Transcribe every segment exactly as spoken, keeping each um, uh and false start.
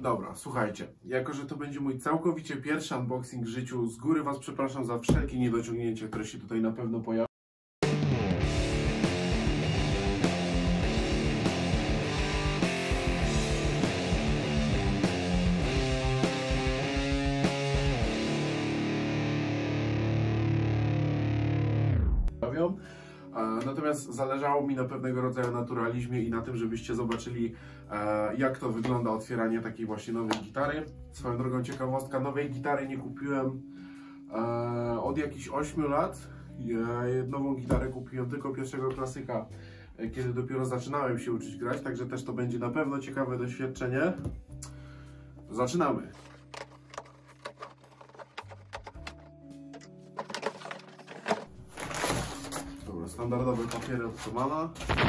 Dobra, słuchajcie, jako że to będzie mój całkowicie pierwszy unboxing w życiu, z góry Was przepraszam za wszelkie niedociągnięcia, które się tutaj na pewno pojawią. Natomiast zależało mi na pewnego rodzaju naturalizmie i na tym, żebyście zobaczyli, jak to wygląda otwieranie takiej właśnie nowej gitary. Swoją drogą ciekawostka, nowej gitary nie kupiłem od jakichś ośmiu lat. Nową gitarę kupiłem tylko pierwszego klasyka, kiedy dopiero zaczynałem się uczyć grać, także też to będzie na pewno ciekawe doświadczenie. Zaczynamy! Standardowe papiery od Thomana.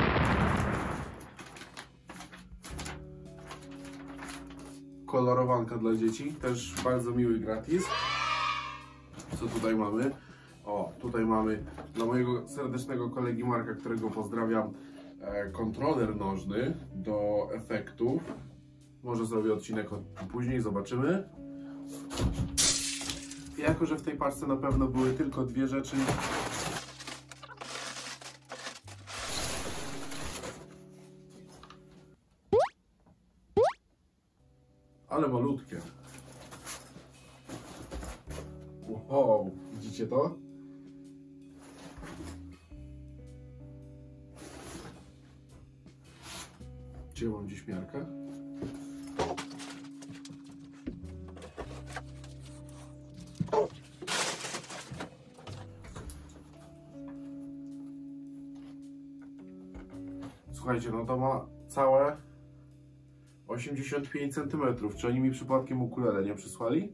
Kolorowanka dla dzieci, też bardzo miły gratis. Co tutaj mamy? O, tutaj mamy dla mojego serdecznego kolegi Marka, którego pozdrawiam, kontroler nożny do efektów. Może zrobię odcinek później, zobaczymy. Jako że w tej paczce na pewno były tylko dwie rzeczy, ale malutkie. Wow, widzicie to? Gdzie mam dziś miarkę? Słuchajcie, no to ma całe osiemdziesiąt pięć centymetrów. Czy oni mi przypadkiem ukulele nie przysłali?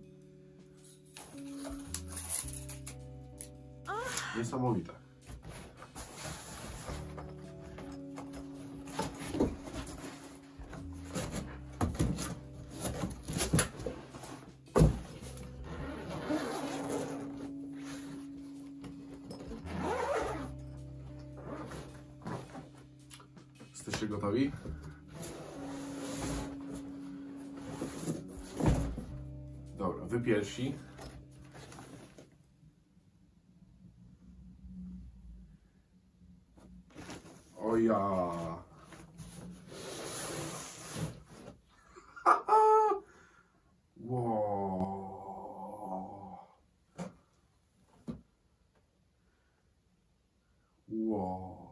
Niesamowite. Jesteście gotowi? Dobra, wy pierwsi. O ja. Wow. Wow.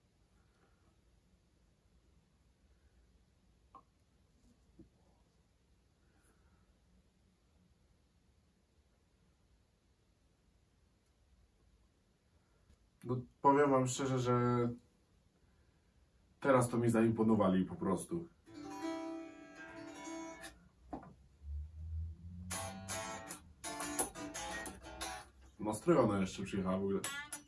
No, powiem wam szczerze, że teraz to mi zaimponowali po prostu. Nastrojona jeszcze przyjechała w ogóle.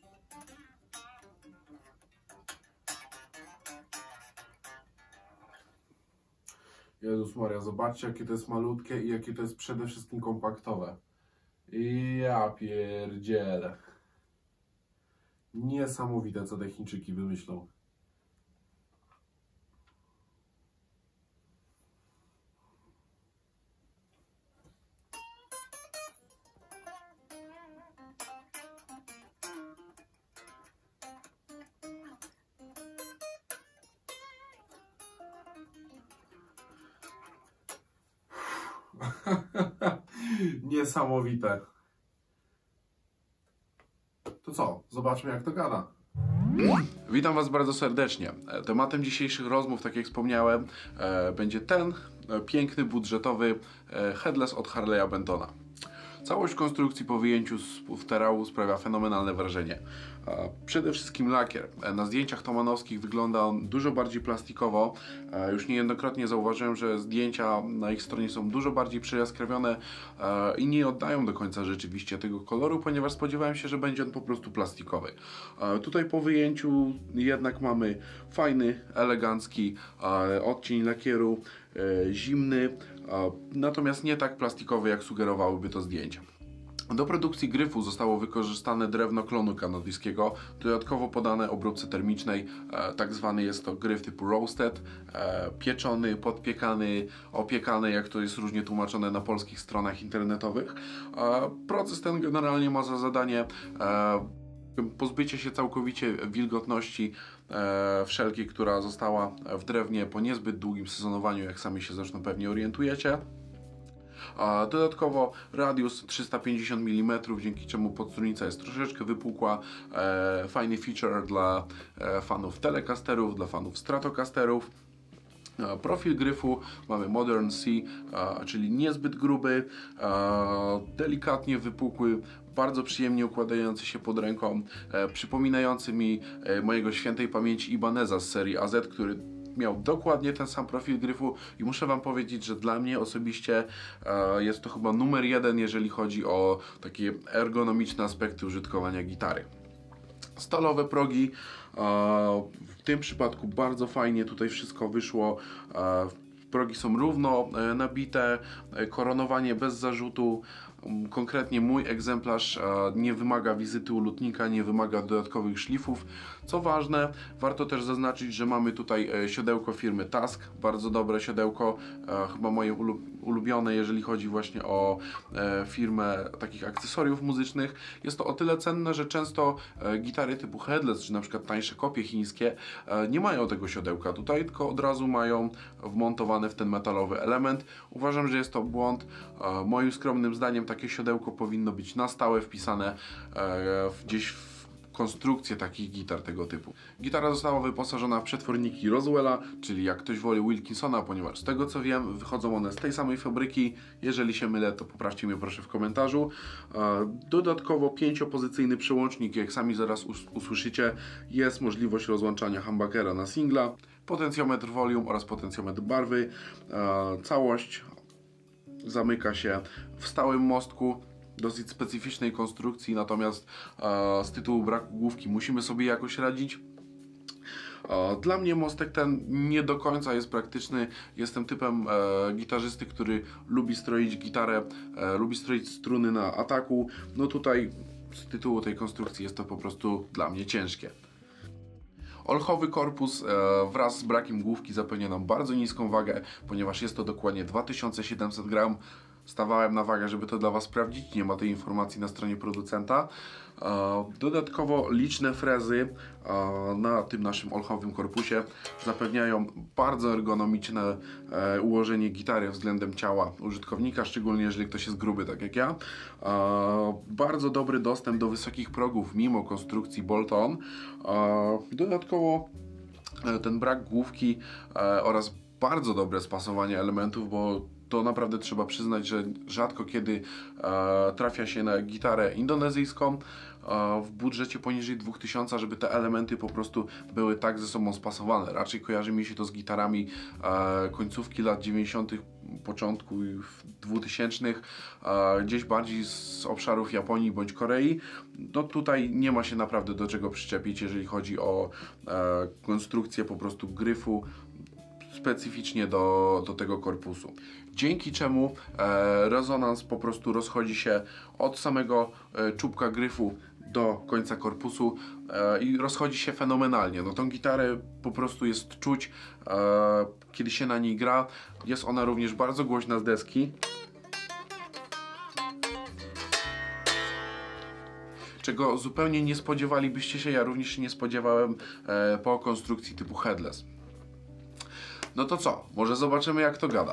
Jezus Maria, zobaczcie, jakie to jest malutkie i jakie to jest przede wszystkim kompaktowe. I ja pierdzielę. Niesamowite, co te Chińczyki wymyślą. Niesamowite. To co? Zobaczmy, jak to gada. Witam Was bardzo serdecznie. Tematem dzisiejszych rozmów, tak jak wspomniałem, będzie ten piękny, budżetowy headless od Harley'a Bentona. Całość konstrukcji po wyjęciu z futerału sprawia fenomenalne wrażenie. Przede wszystkim lakier. Na zdjęciach thomanowskich wygląda on dużo bardziej plastikowo. Już niejednokrotnie zauważyłem, że zdjęcia na ich stronie są dużo bardziej przejaskrawione i nie oddają do końca rzeczywiście tego koloru, ponieważ spodziewałem się, że będzie on po prostu plastikowy. Tutaj po wyjęciu jednak mamy fajny, elegancki odcień lakieru, zimny, natomiast nie tak plastikowy, jak sugerowałyby to zdjęcia. Do produkcji gryfu zostało wykorzystane drewno klonu kanadyjskiego, dodatkowo podane obróbce termicznej, e, tak zwany jest to gryf typu roasted, e, pieczony, podpiekany, opiekany, jak to jest różnie tłumaczone na polskich stronach internetowych. E, proces ten generalnie ma za zadanie e, pozbycie się całkowicie wilgotności e, wszelkiej, która została w drewnie po niezbyt długim sezonowaniu, jak sami się zresztą pewnie orientujecie. A dodatkowo radius trzysta pięćdziesiąt milimetrów, dzięki czemu podstrunica jest troszeczkę wypukła. E, fajny feature dla e, fanów telecasterów, dla fanów stratocasterów. E, profil gryfu mamy Modern C, e, czyli niezbyt gruby, e, delikatnie wypukły, bardzo przyjemnie układający się pod ręką, e, przypominający mi e, mojego świętej pamięci Ibaneza z serii A Z, który miał dokładnie ten sam profil gryfu i muszę Wam powiedzieć, że dla mnie osobiście e, jest to chyba numer jeden, jeżeli chodzi o takie ergonomiczne aspekty użytkowania gitary. Stalowe progi, e, w tym przypadku bardzo fajnie tutaj wszystko wyszło. E, progi są równo e, nabite, e, koronowanie bez zarzutu. Konkretnie mój egzemplarz e, nie wymaga wizyty u lutnika, nie wymaga dodatkowych szlifów. Co ważne, warto też zaznaczyć, że mamy tutaj e, siodełko firmy Task, bardzo dobre siodełko, e, chyba moje ulu ulubione, jeżeli chodzi właśnie o e, firmę takich akcesoriów muzycznych. Jest to o tyle cenne, że często e, gitary typu headless, czy na przykład tańsze kopie chińskie e, nie mają tego siodełka tutaj, tylko od razu mają wmontowany w ten metalowy element. Uważam, że jest to błąd. E, moim skromnym zdaniem takie siodełko powinno być na stałe wpisane e, gdzieś w konstrukcję takich gitar tego typu. Gitara została wyposażona w przetworniki Roswella, czyli jak ktoś woli Wilkinsona, ponieważ z tego co wiem wychodzą one z tej samej fabryki. Jeżeli się mylę, to poprawcie mnie proszę w komentarzu. Dodatkowo pięciopozycyjny przełącznik, jak sami zaraz us usłyszycie, jest możliwość rozłączania humbuckera na singla, potencjometr volume oraz potencjometr barwy. Całość zamyka się w stałym mostku, dosyć specyficznej konstrukcji, natomiast e, z tytułu braku główki musimy sobie jakoś radzić. E, dla mnie mostek ten nie do końca jest praktyczny. Jestem typem e, gitarzysty, który lubi stroić gitarę, e, lubi stroić struny na ataku. No tutaj z tytułu tej konstrukcji jest to po prostu dla mnie ciężkie. Olchowy korpus e, wraz z brakiem główki zapewnia nam bardzo niską wagę, ponieważ jest to dokładnie dwa tysiące siedemset gramów. Stawałem na wagę, żeby to dla Was sprawdzić, nie ma tej informacji na stronie producenta. Dodatkowo liczne frezy na tym naszym olchowym korpusie zapewniają bardzo ergonomiczne ułożenie gitary względem ciała użytkownika, szczególnie jeżeli ktoś jest gruby, tak jak ja. Bardzo dobry dostęp do wysokich progów mimo konstrukcji bolt-on. Dodatkowo ten brak główki oraz bardzo dobre spasowanie elementów, bo to naprawdę trzeba przyznać, że rzadko kiedy e, trafia się na gitarę indonezyjską e, w budżecie poniżej dwóch tysięcy, żeby te elementy po prostu były tak ze sobą spasowane. Raczej kojarzy mi się to z gitarami e, końcówki lat dziewięćdziesiątych, początku dwutysięcznych, e, gdzieś bardziej z obszarów Japonii bądź Korei. No tutaj nie ma się naprawdę do czego przyczepić, jeżeli chodzi o e, konstrukcję po prostu gryfu specyficznie do, do tego korpusu. Dzięki czemu e, rezonans po prostu rozchodzi się od samego e, czubka gryfu do końca korpusu e, i rozchodzi się fenomenalnie. No tą gitarę po prostu jest czuć, e, kiedy się na niej gra. Jest ona również bardzo głośna z deski, czego zupełnie nie spodziewalibyście się, ja również się nie spodziewałem e, po konstrukcji typu headless. No to co? Może zobaczymy, jak to gada.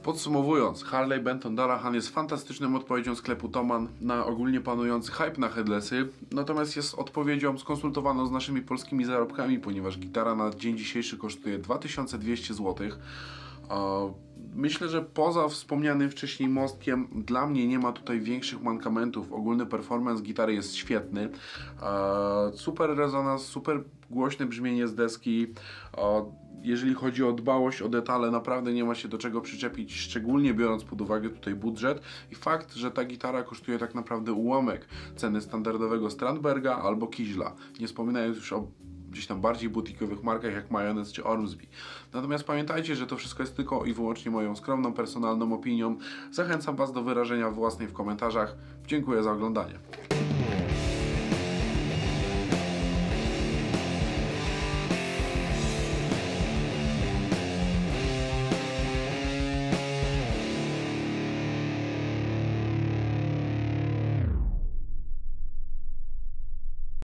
Podsumowując, Harley Benton Dalahan jest fantastyczną odpowiedzią sklepu Thomann na ogólnie panujący hype na headlessy, natomiast jest odpowiedzią skonsultowaną z naszymi polskimi zarobkami, ponieważ gitara na dzień dzisiejszy kosztuje dwa tysiące dwieście złotych. Myślę, że poza wspomnianym wcześniej mostkiem, dla mnie nie ma tutaj większych mankamentów. Ogólny performance gitary jest świetny. Super rezonans, super głośne brzmienie z deski. Jeżeli chodzi o dbałość o detale, naprawdę nie ma się do czego przyczepić, szczególnie biorąc pod uwagę tutaj budżet i fakt, że ta gitara kosztuje tak naprawdę ułamek ceny standardowego Strandberga albo Kiźla, nie wspominając już o gdzieś tam bardziej butikowych markach jak Mayonez czy Ormsby. Natomiast pamiętajcie, że to wszystko jest tylko i wyłącznie moją skromną, personalną opinią. Zachęcam Was do wyrażenia własnej w komentarzach. Dziękuję za oglądanie.